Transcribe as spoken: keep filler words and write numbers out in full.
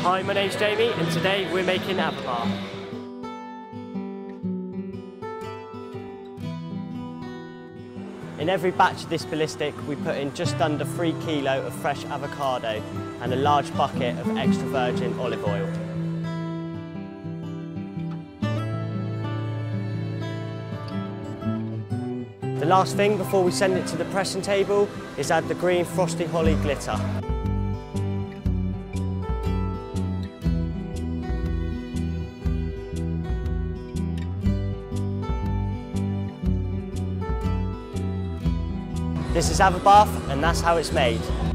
Hi, my name's Jamie and today we're making avocado. In every batch of this ballistic we put in just under three kilo of fresh avocado and a large bucket of extra virgin olive oil. The last thing before we send it to the pressing table is add the green frosty holly glitter. This is avocado and that's how it's made.